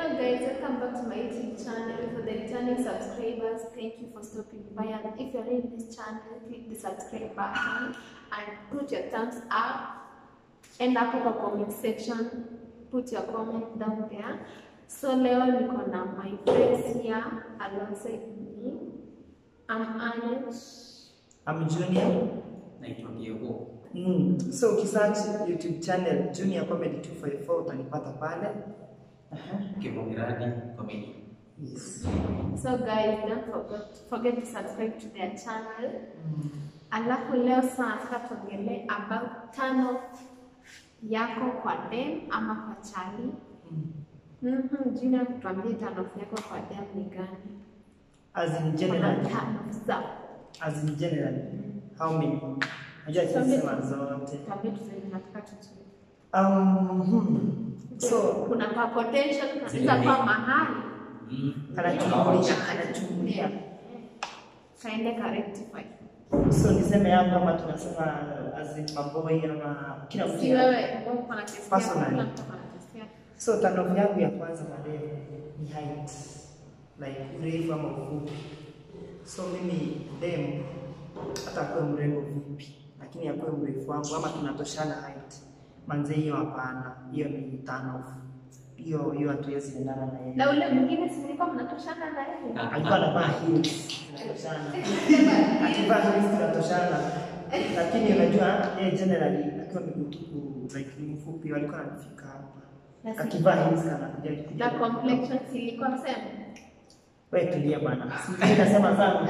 Hello guys, welcome back to my YouTube channel. For the returning subscribers, thank you for stopping by. And if you're in this channel, click the subscribe button and put your thumbs up. And up in the comment section, put your comment down there. So leo niko na my friends here alongside me. I'm Anet. I'm Junior. Naitwa Diego. So ukisearch YouTube channel Junior Comedy 254 utanipata pale. Kimongradi Comedy. Yes. So guys, don't forget to subscribe to their channel. Alafu leo sana tuongelee about turn off yako kwa dem ama kwa chali. Jina tuambie turn off yako kwa dem ni gani? As in general. Turn off za. As in general. How many? Najua tunasema zote. Tuambie tunataka tujue. So kuna pa potential kanisa kwa mahali. Anachungulia. Kaende ka rectify. So niseme hapa kama tunasema as in maboy ama kila mtu. Si wewe uko na kesi personally. So turn off yangu ya kwanza madem ni height. Like urefu ama ufupi. So mimi dem hata kwa mrembo vipi, lakini akuwe mrefu wangu ama tunatoshana height. Manze hiyo hapana. Hiyo ni turn off. Hiyo hatuwezi endana na yeye. Na ule mwingine si nilikuwa mnatoshana na yeye? Alikuwa anavaa heels. Tunatoshana. Akivaa heels tunatoshana. Lakini unajua yeye generally akiwa migutuku like ni mfupi walikuwa wanafika hapa. Akivaa heels anakuja kuja. Na complexion ilikuwa msema. Wewe tulia bwana. Sisi nasema sana.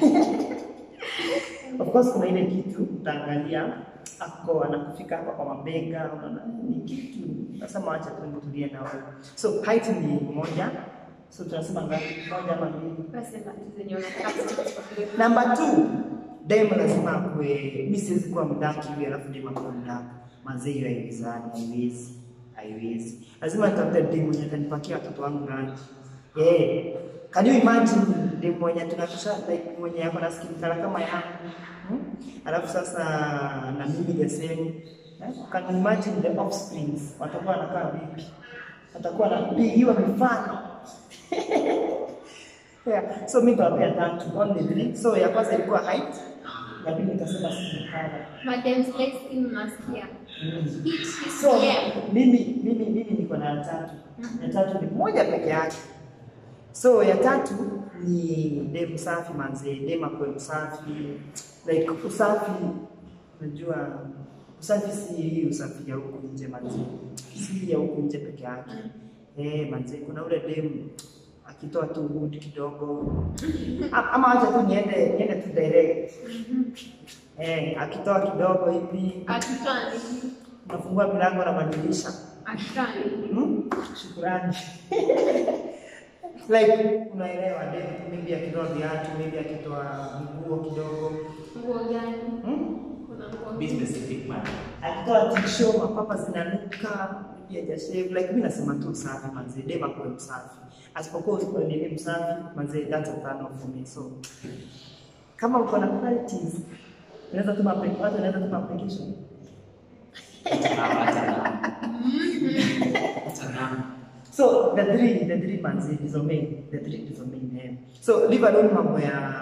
Of course kuna ile kitu utaangalia ako anakufika hapa kwa mabega unaona ni kitu nasema acha tulie na wewe. So height ni moja. So tunasema ngapi? Moja ama mbili? Basi ndio zenye unataka. Number 2, dem lazima akue, mimi siwezi kuwa mdaki hivi alafu dem akue mdaki. Mazee hiyo haiwezi. Lazima nitafute dem mwenye atanipakia watoto wangu rangi. Can you imagine dem mwenye tunatosha like mwenye yako na skin color kama yangu? Alafu sasa na mimi the same. Can you imagine the offsprings watakuwa wanakaa vipi? Watakuwa wanapigiwa mifano. Yeah. So mimi nitawapea tatu only 3. So ya kwanza ilikuwa height. Ya pili nitasema skin color. Madam Slay skin nasikia. So mimi niko na tatu. Ya tatu ni moja peke yake. So ya tatu ni dem safi manze, dem akwe msafi. Like usafi, unajua usafi si usafi ya huku nje manze. Si ya huku nje peke yake. Manze kuna ule dem akitoa tu wood kidogo. Ama acha tu niende tu direct. Akitoa kidogo hivi. Akitoa nini? Unafungua milango na madirisha. Akitoa nini? Shukrani. Like unaelewa dem maybe akitoa viatu, maybe akitoa nguo kidogo. Nguo gani? Kuna nguo Be specific man. Akitoa t-shirt mapapa zinanuka, maybe hajashave. Like mimi nasema tu safi manze, dem akwe msafi. Asipokuwa usipokuwa ni msafi manze, that's a turn off for me. So kama uko na qualities unaweza tuma application. So the three manzi is main. The three is main. So leave alone mambo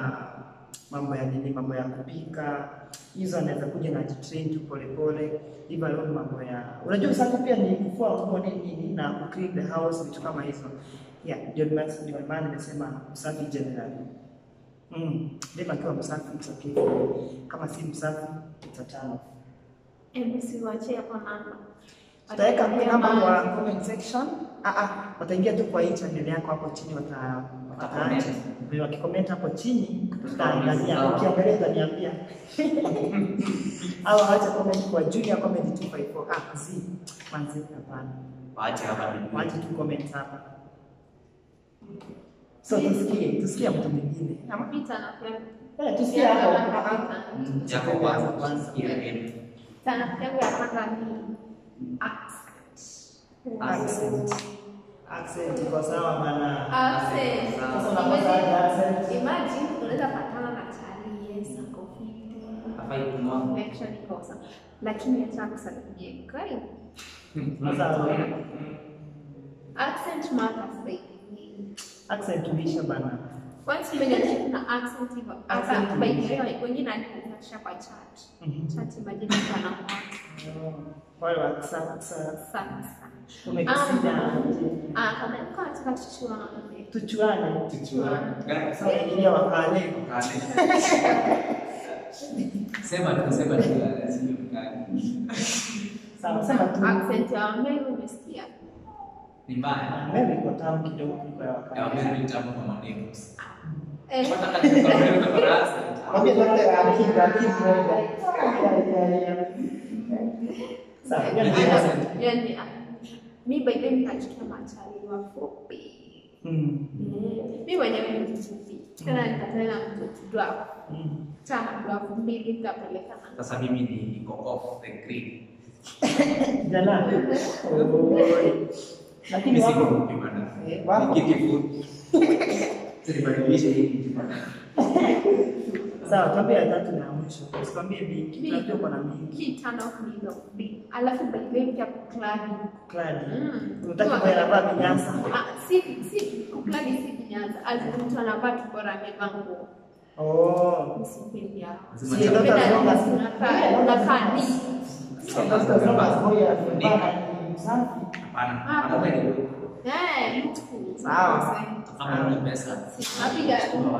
ya kupika. Hizo anaweza kuja na train tu pole. Leave alone mambo ya. Unajua usafi pia ni kufua nguo nini na ku clean the house vitu kama hizo. Yeah, ndio maana nimesema usafi generally. Dem akiwa msafi it's okay. Kama si msafi it's a turn off. siwache hapo namba. Tutaweka namba kwa comment section. Wataingia tu kwa hii channel yako hapo chini wataacha. Ndio wakicomment hapo chini tutaangalia. Ukiangalia utaniambia. Au acha comment kwa Junior Comedy 254. Manzi hapana. Waache tu comment hapa. So tusikie mtu mwingine. Napita na kwa. Tusikie hapo. Yako kwanza. Sana yangu ya kwanza ni Accent kwa sawa bana. Accent. Sasa unapata accent. Imagine unaweza patana na chali yes ako fit. Afai kunwa. Connection ikosa. Lakini acha kusalimia. Kai. Sasa Accent matters baby. Accent tulisha bana. Once mwenye na accent hivyo. Hata by the way wengine ananisha kwa chat. Chat imagine kana mwa. Wale wa sana. Sana. Umekisida. Kama niko katika tuchuane. Sasa ile wakale. Sema tu sio mkali. Sawa sema tu. Accent ya Meru umesikia? Ni mbaya. Meru iko tamu kidogo kuliko ya wakale. Ya Meru ni tamu kama neighbors. Wataka okay, daktari akiki moja. Sawa, yani mimi by then nikachukia machali wafupi. Mimi mwenyewe ni mfupi. Tena nikatana mtoto chama kwa mbili nikapeleka. Sasa mimi niko off the grid. Jana. Lakini Siko wako kupimana. wako Kikifu. Sibadilishe hii. sawa, tabia ya tatu na mwisho. Usikwambie mingi, tunajua kuna mingi. Key turn off ni hizo mbili. Alafu by then pia kukladi. Kladi. Unataka kwa anavaa vinyasa. Si kukladi si vinyasa. Mtu anavaa tu bora amevaa nguo. Msipendi hao. Si ndio tunasonga unakaa ni. Sasa tunasonga moja afanye msafi. Hapana. Sawa. Kama ni pesa. Napiga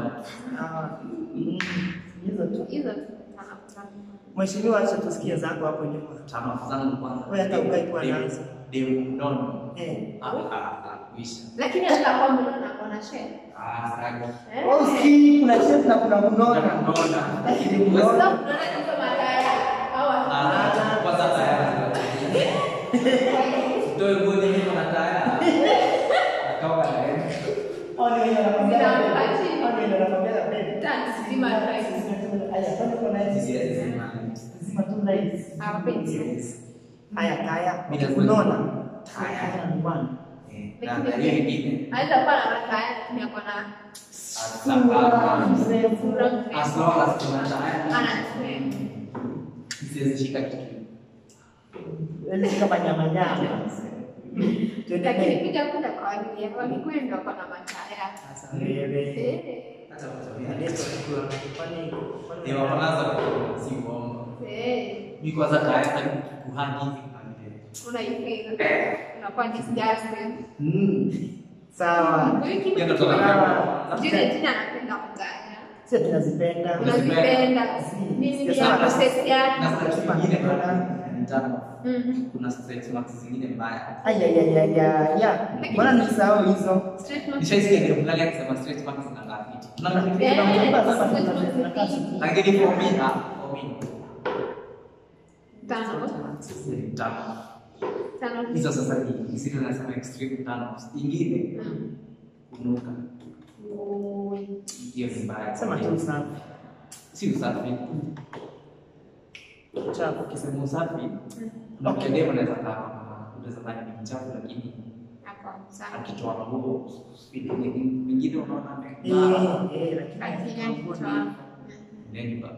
Hizo tu. Mheshimiwa, acha tusikie zako hapo nyuma. Chama zangu kwanza. Wewe hata ukai kwa nazo. Ndio nono. Kuisha. lakini hata kwa mnona kuna share. Sasa. Uski kuna chef na kuna mnona. Lakini mnona Mnona kama kaya au kwa sasa ya. Ndio ngoni mimi na taya. Akawa naenda. Oni wewe anakwambia baby. Dance zima right. Aya, kwani kuna hizi zima tu nice. Hawapendi. Haya kaya. Mnona. Haya ni bwana. Na hiyo nyingine. Hata pana kaya ni akona As long as kuna taya. ana Siwezi shika kitu. Wewe kama nyama. lakini pija kuna kwa ajili ya Wakikuyu ndio wako na mataya. Sasa wewe Hata kutabia. kwani Ni wanaanza si uongo. Mimi kwanza tayari kuhani hivi kwa Unaipenda. Unakuwa disgusted. sawa. Ndio tunataka. Jina anapenda mataya. Sisi tunazipenda. Unazipenda. Mimi ni ya process yake. Na sasa nyingine nitano. Kuna straight marks zingine mbaya. Aya. Mbona nisahau hizo? Straight marks. Nishaisikia ndio mngali akisema straight marks na ngapi. Tunamlipa sasa Lakini for me Tano. hizo sasa ni sisi tunasema extreme tano. Ingine kunuka. Hiyo ni mbaya. sema tu usafi. Si usafi. Chafu Ukisema usafi na ukidemo unaweza kama ni mchafu lakini akitoa nguo speed nyingine unaona lakini ndio baba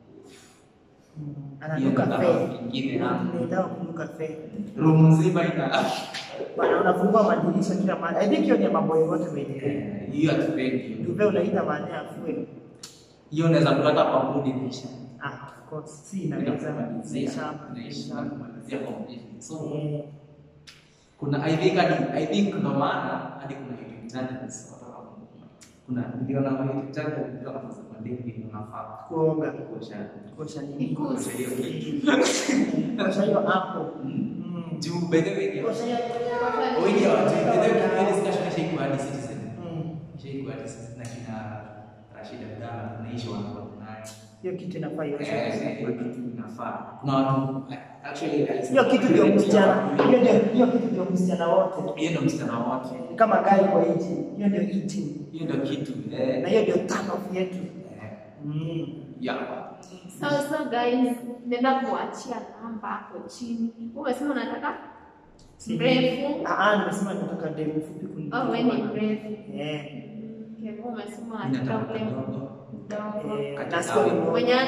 ananuka fe. nyingine Ndio kunuka fe. room nzima ina Bana unafungua madirisha kila mahali. I think hiyo ni mambo yote wewe. hiyo atupendi Ndio unaita maana ya fuel. hiyo unaweza kupata kwa budi nisha Of course si inaweza inaisha kumalizia completely so kuna I think ndo maana hadi kuna YouTube channels kuna ndio na YouTube channel ndio wanasema ndio unafaa kuoga kuosha nini? kuosha hiyo kitu Kuosha hiyo hapo. juu by the way Kuosha hiyo wengi hawajui by the way discussion shake kwa Citizen shake kwa Citizen na kina Rashida Abdalla tunaishi wanakuwa nayo hiyo kitu inafaa hiyo. hiyo kitu inafaa kuna watu actually Hiyo kitu ndio msichana. Hiyo kitu ndio msichana wote. hiyo ndio msichana wote Kama gari kwa hichi. Hiyo ndio eating. hiyo ndio kitu Na hiyo ndio turn off yetu. yeah So guys, nenda kuachia namba hapo chini. Umesema unataka mrefu? Nimesema nataka demu fupi kuliko. Wewe ni mrefu. Kwa umesema unataka ule mdogo. Mwenye ana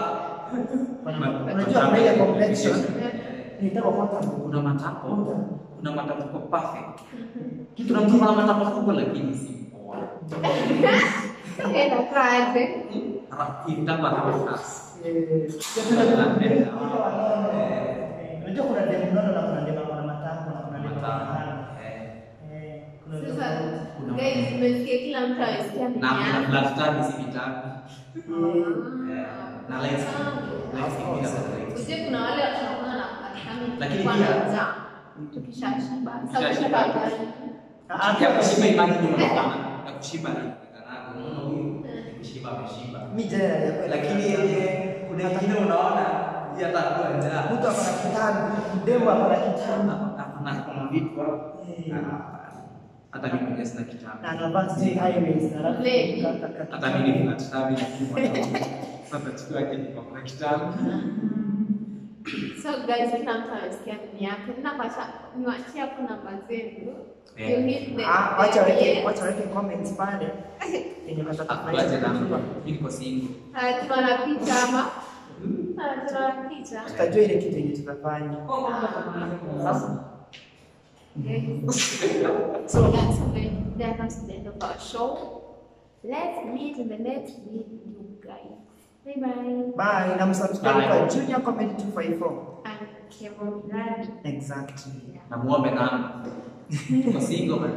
unajua ile complexion. Nitaka kupata kuna matako kuna matapiko perfect. Kuna mtu ana matapiko kubwa lakini si poa. Enda kaje. Itapa nafasi. Unajua kuna demu nono na kuna demu na matako na kuna demu na Sasa guys, mmesikia kila mtu anasikia na kuna flat tani si vitabu. Na lights bila lights. Uje kuna wale watu wanaona na kama Lakini pia tukishashiba. Sasa kushiba gani? ya kushiba imani ni mapana. Ya kushiba ni kana unaona huyu kushiba ameshiba. mimi jana ya Lakini yeye kuna wengine unaona yeye atakuwa njaa. mtu akona kitabu, demu akona kitabu. Na kuna vitu hapo. Hata mimi mwenyewe sina kitabu. Na anavaa sijui highways na alafu Hata mimi nina kitabu lakini sasa chukua yake kwa kitabu. So guys, kila mtu anasikia nini yake. Ninapata niwaachie hapo namba zenu. You hit the wacha weke comments pale. Yenye Aje namba. Mimi niko single. Tunaona picha ama? Tunaona picha. tutajua ile kitu yenye tutafanya. Sasa So that's that comes to the end of our show. Let's meet in the next video, guys. Bye bye. bye na msubscribe kwa Junior Comedy 254. And Kevin Miradi. Exactly. Na muombe namba. Niko single man.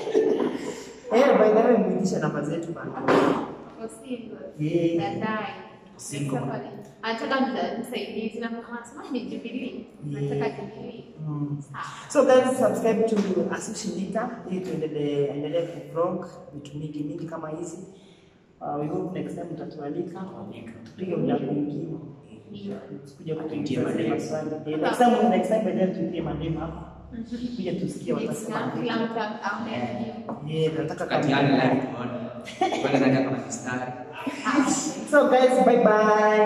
By the way muitisha namba zetu bana. For single. Yeah. Dadai. Single. Anataka msaidizi na anasema ni Jubilee. Anataka Jubilee. So guys, subscribe to Asushindika ili tuendelee kuvlog vitu mingi kama hizi. We hope next time tutatualika tupige muda mwingine. Kuja kupigia maswali. Next time baadaye tupige mademo hapa. Kuja tusikie watasema. Kila mtu aone. Nataka Katiani live tuone. Bwana nani kama mistari. So guys, bye bye.